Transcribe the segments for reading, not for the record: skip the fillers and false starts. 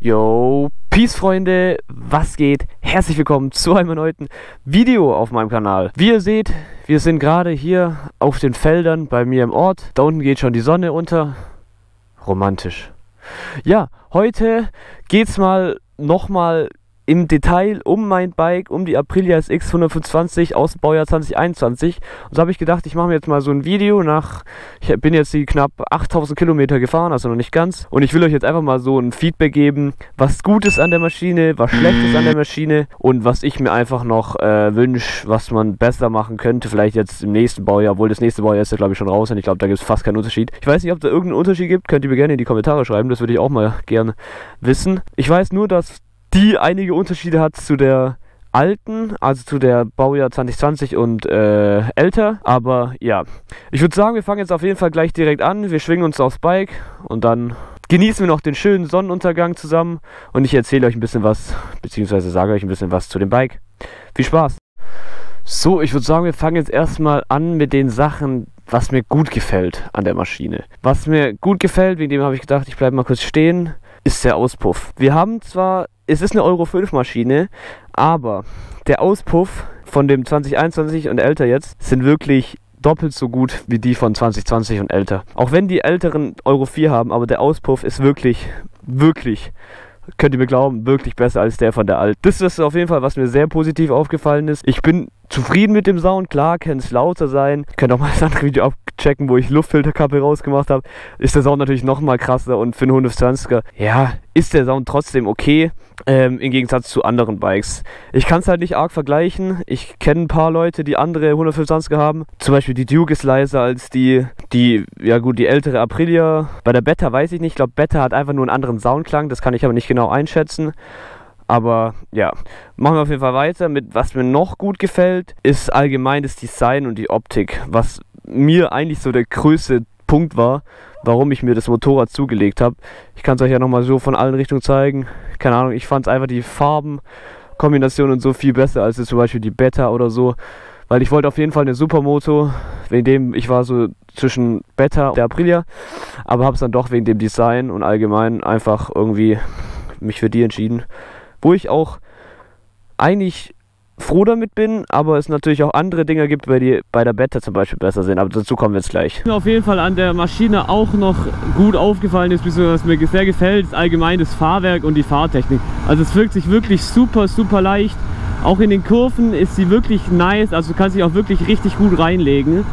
Yo, Peace Freunde, was geht? Herzlich willkommen zu einem erneuten Video auf meinem Kanal. Wie ihr seht, wir sind gerade hier auf den Feldern bei mir im Ort. Da unten geht schon die Sonne unter. Romantisch. Ja, heute geht's nochmal im Detail um mein Bike, um die Aprilia SX 125 aus dem Baujahr 2021. Und so habe ich gedacht, ich mache mir jetzt mal so ein Video ich bin jetzt die knapp 8000 Kilometer gefahren, also noch nicht ganz. Und ich will euch jetzt einfach mal so ein Feedback geben, was gut ist an der Maschine, was schlecht ist an der Maschine und was ich mir einfach noch wünsche, was man besser machen könnte. Vielleicht jetzt im nächsten Baujahr, obwohl das nächste Baujahr ist ja glaube ich schon raus und ich glaube, da gibt es fast keinen Unterschied. Ich weiß nicht, ob da irgendeinen Unterschied gibt, könnt ihr mir gerne in die Kommentare schreiben, das würde ich auch mal gerne wissen. Ich weiß nur, dass die einige Unterschiede hat zu der alten, also zu der Baujahr 2020 und älter. Aber ja, ich würde sagen, wir fangen jetzt auf jeden Fall gleich direkt an. Wir schwingen uns aufs Bike und dann genießen wir noch den schönen Sonnenuntergang zusammen. Und ich erzähle euch ein bisschen was, beziehungsweise sage euch ein bisschen was zu dem Bike. Viel Spaß! So, ich würde sagen, wir fangen jetzt erstmal an mit den Sachen, was mir gut gefällt an der Maschine. Was mir gut gefällt, wegen dem habe ich gedacht, ich bleibe mal kurz stehen, ist der Auspuff. Wir haben zwar, es ist eine Euro 5 Maschine, aber der Auspuff von dem 2021 und älter jetzt sind wirklich doppelt so gut wie die von 2020 und älter. Auch wenn die älteren Euro 4 haben, aber der Auspuff ist wirklich, könnt ihr mir glauben, wirklich besser als der von der alten. Das ist auf jeden Fall, was mir sehr positiv aufgefallen ist. Ich bin zufrieden mit dem Sound, klar kann es lauter sein. Ihr könnt auch mal das andere Video abchecken, wo ich Luftfilterkappe rausgemacht habe. Ist der Sound natürlich noch mal krasser und für einen 125er, ja, ist der Sound trotzdem okay, im Gegensatz zu anderen Bikes. Ich kann es halt nicht arg vergleichen. Ich kenne ein paar Leute, die andere 125er haben. Zum Beispiel die Duke ist leiser als die ältere Aprilia. Bei der Beta weiß ich nicht. Ich glaube, Beta hat einfach nur einen anderen Soundklang. Das kann ich aber nicht genau einschätzen. Aber ja, machen wir auf jeden Fall weiter mit, was mir noch gut gefällt, ist allgemein das Design und die Optik, was mir eigentlich so der größte Punkt war, warum ich mir das Motorrad zugelegt habe. Ich kann es euch ja nochmal so von allen Richtungen zeigen. Keine Ahnung, ich fand einfach die Farbenkombination und so viel besser als zum Beispiel die Beta oder so, weil ich wollte auf jeden Fall eine Supermoto, wegen dem ich war so zwischen Beta und der Aprilia, aber habe es dann doch wegen dem Design und allgemein einfach irgendwie mich für die entschieden. Wo ich auch eigentlich froh damit bin, aber es natürlich auch andere Dinge gibt, die bei der Beta zum Beispiel besser sind, aber dazu kommen wir jetzt gleich. Was mir auf jeden Fall an der Maschine auch noch gut aufgefallen ist, was mir sehr gefällt, ist allgemein das Fahrwerk und die Fahrtechnik. Also es wirkt sich wirklich super leicht, auch in den Kurven ist sie wirklich nice, also du kannst dich auch wirklich richtig gut reinlegen.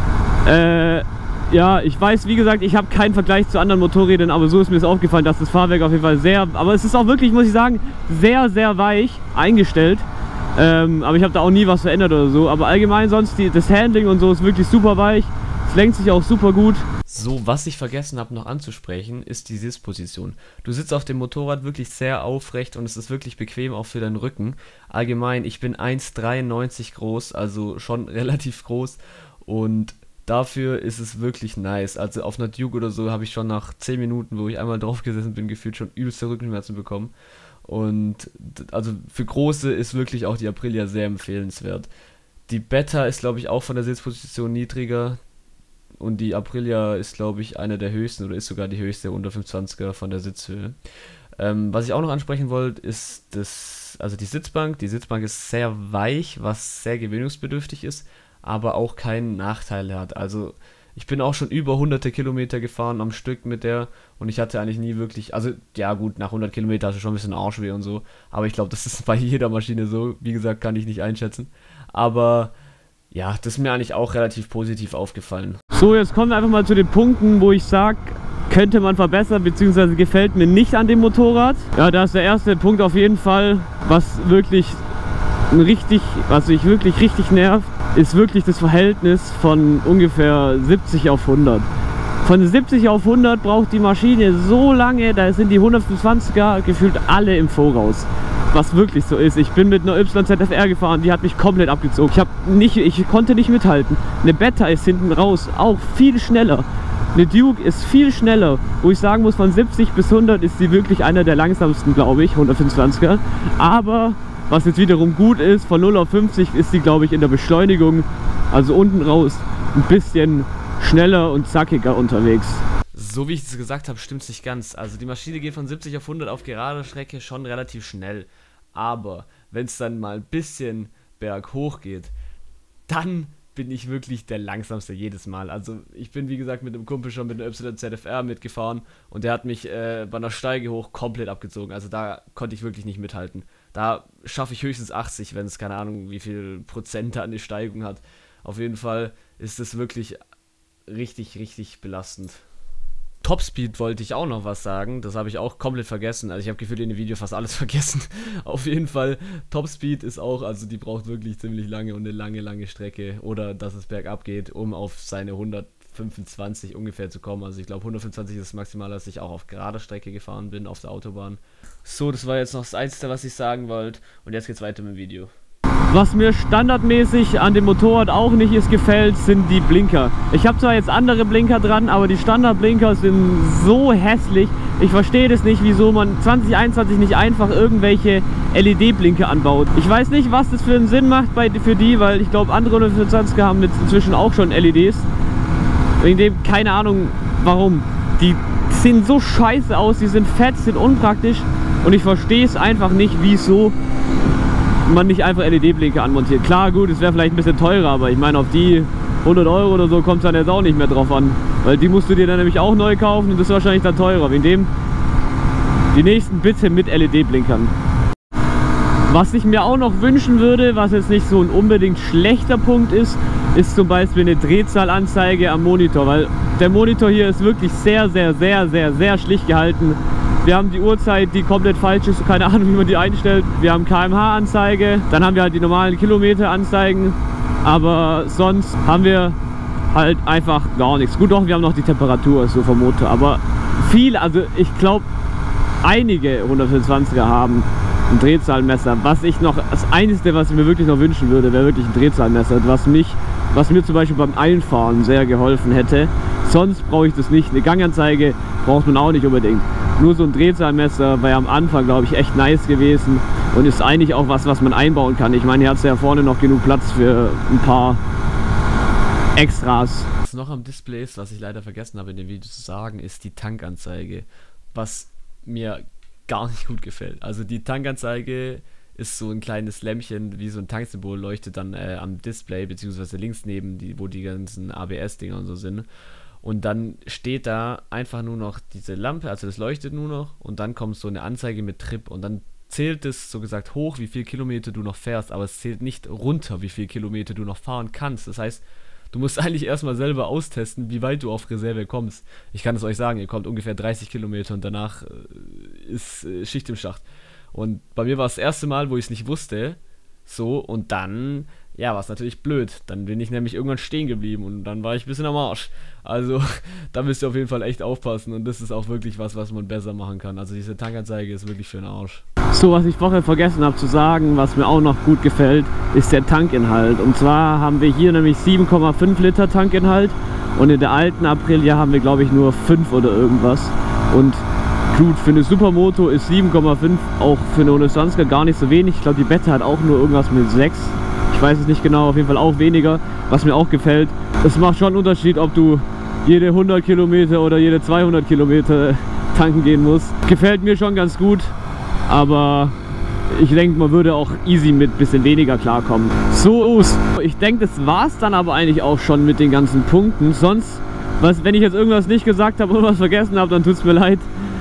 Ja, ich weiß, wie gesagt, ich habe keinen Vergleich zu anderen Motorrädern, aber so ist mir das aufgefallen, dass das Fahrwerk auf jeden Fall aber es ist auch wirklich, muss ich sagen, sehr weich eingestellt. Aber ich habe da auch nie was verändert oder so. Aber allgemein sonst, das Handling und so ist wirklich super weich. Es lenkt sich auch super gut. So, was ich vergessen habe noch anzusprechen, ist die Sitzposition. Du sitzt auf dem Motorrad wirklich sehr aufrecht und es ist wirklich bequem auch für deinen Rücken. Allgemein, ich bin 1,93 groß, also schon relativ groß und dafür ist es wirklich nice. Also auf einer Duke oder so habe ich schon nach 10 Minuten, wo ich einmal drauf gesessen bin, gefühlt schon übelste Rückenschmerzen bekommen. Und also für Große ist wirklich auch die Aprilia sehr empfehlenswert. Die Beta ist, glaube ich, auch von der Sitzposition niedriger. Und die Aprilia ist, glaube ich, eine der höchsten oder ist sogar die höchste unter 520er von der Sitzhöhe. Was ich auch noch ansprechen wollte, ist die Sitzbank. Die Sitzbank ist sehr weich, was sehr gewöhnungsbedürftig ist, aber auch keinen Nachteil hat. Also ich bin auch schon über hunderte Kilometer gefahren am Stück mit der und ich hatte eigentlich nie wirklich, also ja gut, nach 100 Kilometern hast du schon ein bisschen Arschweh und so, aber ich glaube, das ist bei jeder Maschine so, wie gesagt, kann ich nicht einschätzen, aber ja, das ist mir eigentlich auch relativ positiv aufgefallen. So, jetzt kommen wir einfach mal zu den Punkten, wo ich sage, könnte man verbessern, beziehungsweise gefällt mir nicht an dem Motorrad. Ja, da ist der erste Punkt auf jeden Fall, was mich wirklich richtig nervt, ist wirklich das Verhältnis von ungefähr 70 auf 100. Von 70 auf 100 braucht die Maschine so lange, da sind die 125er gefühlt alle im Voraus. Was wirklich so ist. Ich bin mit einer YZF-R gefahren, die hat mich komplett abgezogen. Ich konnte nicht mithalten. Eine Beta ist hinten raus auch viel schneller. Eine Duke ist viel schneller, wo ich sagen muss, von 70 bis 100 ist sie wirklich einer der langsamsten, glaube ich, 125er. Aber was jetzt wiederum gut ist, von 0 auf 50 ist sie, glaube ich, in der Beschleunigung, also unten raus, ein bisschen schneller und zackiger unterwegs. so wie ich es gesagt habe, stimmt es nicht ganz. Also die Maschine geht von 70 auf 100 auf gerader Strecke schon relativ schnell. Aber wenn es dann mal ein bisschen berghoch geht, dann bin ich wirklich der langsamste jedes Mal. Also ich bin wie gesagt mit einem Kumpel schon mit einer YZF-R mitgefahren und der hat mich bei einer Steige hoch komplett abgezogen. Also da konnte ich wirklich nicht mithalten. Da schaffe ich höchstens 80, wenn es keine Ahnung wie viel Prozent da eine Steigung hat. Auf jeden Fall ist es wirklich richtig, richtig belastend. Topspeed wollte ich auch noch was sagen, das habe ich auch komplett vergessen, also ich habe gefühlt in dem Video fast alles vergessen. Auf jeden Fall, Topspeed ist auch, also die braucht wirklich ziemlich lange und eine lange, lange Strecke oder dass es bergab geht, um auf seine 125 ungefähr zu kommen. Also ich glaube 125 ist das Maximal, dass ich auch auf gerader Strecke gefahren bin, auf der Autobahn. So, das war jetzt noch das Einzige, was ich sagen wollte und jetzt geht's weiter mit dem Video. Was mir standardmäßig an dem Motorrad auch nicht gefällt, sind die Blinker. Ich habe zwar jetzt andere Blinker dran, aber die Standardblinker sind so hässlich. Ich verstehe das nicht, wieso man 2021 nicht einfach irgendwelche LED-Blinker anbaut. Ich weiß nicht, was das für einen Sinn macht für die, weil ich glaube, andere 125er haben jetzt inzwischen auch schon LEDs. Wegen dem, keine Ahnung warum. Die sehen so scheiße aus, die sind fett, sind unpraktisch und ich verstehe es einfach nicht, wieso man nicht einfach LED-Blinker anmontiert. Klar, gut, es wäre vielleicht ein bisschen teurer, aber ich meine, auf die 100 € oder so kommt es dann jetzt auch nicht mehr drauf an. Weil die musst du dir dann nämlich auch neu kaufen und das ist wahrscheinlich dann teurer. Wegen dem die nächsten bitte mit LED-Blinkern. Was ich mir auch noch wünschen würde, was jetzt nicht so ein unbedingt schlechter Punkt ist, ist zum Beispiel eine Drehzahlanzeige am Monitor. Weil der Monitor hier ist wirklich sehr, sehr, sehr, sehr, sehr schlicht gehalten. Wir haben die Uhrzeit, die komplett falsch ist, keine Ahnung, wie man die einstellt. Wir haben kmh-Anzeige, dann haben wir halt die normalen Kilometer-Anzeigen, aber sonst haben wir halt einfach gar nichts. Gut, doch, wir haben noch die Temperatur so vom Motor, aber viele, also ich glaube, einige 125er haben ein Drehzahlmesser. Was das Einzige, was ich mir wirklich noch wünschen würde, wäre wirklich ein Drehzahlmesser, was mir zum Beispiel beim Einfahren sehr geholfen hätte. Sonst brauche ich das nicht. Eine Ganganzeige braucht man auch nicht unbedingt. Nur so ein Drehzahlmesser wäre am Anfang, glaube ich, echt nice gewesen und ist eigentlich auch was man einbauen kann. Ich meine, hier hat es ja vorne noch genug Platz für ein paar Extras. Was noch am Display ist, was ich leider vergessen habe in dem Video zu sagen, ist die Tankanzeige, was mir gar nicht gut gefällt. Also die Tankanzeige ist so ein kleines Lämpchen, wie so ein Tanksymbol, leuchtet dann am Display, beziehungsweise links neben, wo die ganzen ABS-Dinger und so sind. Und dann steht da einfach nur noch diese Lampe, also das leuchtet nur noch und dann kommt so eine Anzeige mit Trip und dann zählt es so gesagt hoch, wie viel Kilometer du noch fährst, aber es zählt nicht runter, wie viel Kilometer du noch fahren kannst. Das heißt, du musst eigentlich erstmal selber austesten, wie weit du auf Reserve kommst. Ich kann es euch sagen, ihr kommt ungefähr 30 Kilometer und danach ist Schicht im Schacht. Und bei mir war es das erste Mal, wo ich es nicht wusste, so, und dann, ja, war es natürlich blöd. Dann bin ich nämlich irgendwann stehen geblieben und dann war ich ein bisschen am Arsch. Also, da müsst ihr auf jeden Fall echt aufpassen und das ist auch wirklich was man besser machen kann. Also diese Tankanzeige ist wirklich für den Arsch. So, was ich vorher vergessen habe zu sagen, was mir auch noch gut gefällt, ist der Tankinhalt. Und zwar haben wir hier nämlich 7,5 Liter Tankinhalt und in der alten Aprilia haben wir, glaube ich, nur 5 oder irgendwas. Und gut, für eine Supermoto ist 7,5 auch für eine 120er gar nicht so wenig. Ich glaube, die Beta hat auch nur irgendwas mit 6. Ich weiß es nicht genau, auf jeden Fall auch weniger. Was mir auch gefällt, es macht schon einen Unterschied, ob du jede 100 Kilometer oder jede 200 Kilometer tanken gehen musst. Gefällt mir schon ganz gut, aber ich denke, man würde auch easy mit ein bisschen weniger klarkommen. So, ich denke, das war es dann aber eigentlich auch schon mit den ganzen Punkten. Sonst, wenn ich jetzt irgendwas nicht gesagt habe oder was vergessen habe, dann tut es mir leid.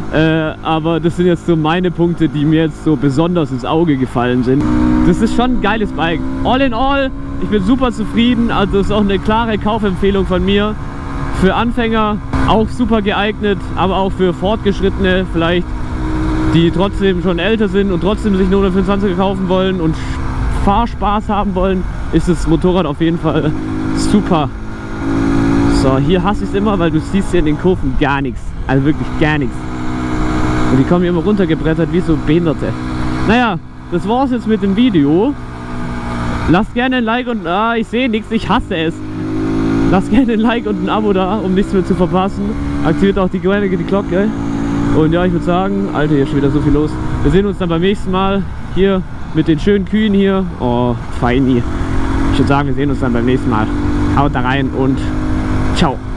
Aber das sind jetzt so meine Punkte, die mir jetzt so besonders ins Auge gefallen sind. Das ist schon ein geiles Bike. All in all, ich bin super zufrieden. Also ist auch eine klare Kaufempfehlung von mir. Für Anfänger auch super geeignet, aber auch für Fortgeschrittene vielleicht, die trotzdem schon älter sind und trotzdem sich eine 125er kaufen wollen und Fahrspaß haben wollen, ist das Motorrad auf jeden Fall super. So, hier hasse ich es immer, weil du siehst hier in den Kurven gar nichts. Also wirklich gar nichts. Und die kommen hier immer runtergebrettert wie so Behinderte. Naja, das war's jetzt mit dem Video. Lasst gerne ein Like und... ich sehe nichts, ich hasse es. Lasst gerne ein Like und ein Abo da, um nichts mehr zu verpassen. Aktiviert auch die Glocke. Und ja, ich würde sagen, Alter, hier ist schon wieder so viel los. Wir sehen uns dann beim nächsten Mal hier mit den schönen Kühen hier. Oh, feini. Ich würde sagen, wir sehen uns dann beim nächsten Mal. Haut da rein und ciao.